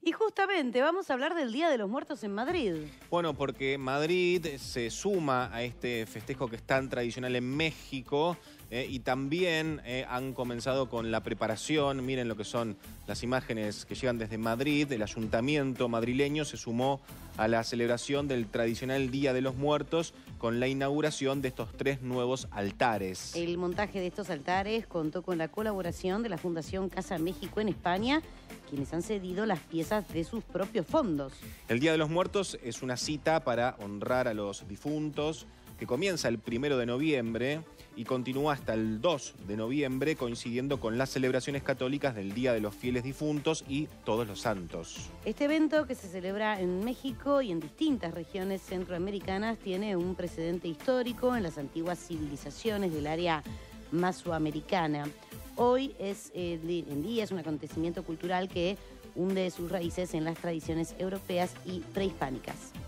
Y justamente vamos a hablar del Día de los Muertos en Madrid. Bueno, porque Madrid se suma a este festejo que es tan tradicional en México y también han comenzado con la preparación. Miren lo que son las imágenes que llegan desde Madrid. El ayuntamiento madrileño se sumó a la celebración del tradicional Día de los Muertos con la inauguración de estos 3 nuevos altares. El montaje de estos altares contó con la colaboración de la Fundación Casa México en España, quienes han cedido las piezas de sus propios fondos. El Día de los Muertos es una cita para honrar a los difuntos que comienza el 1 de noviembre y continúa hasta el 2 de noviembre, coincidiendo con las celebraciones católicas del Día de los Fieles Difuntos y Todos los Santos. Este evento, que se celebra en México y en distintas regiones centroamericanas, tiene un precedente histórico en las antiguas civilizaciones del área mesoamericana. Hoy en día es un acontecimiento cultural que hunde sus raíces en las tradiciones europeas y prehispánicas.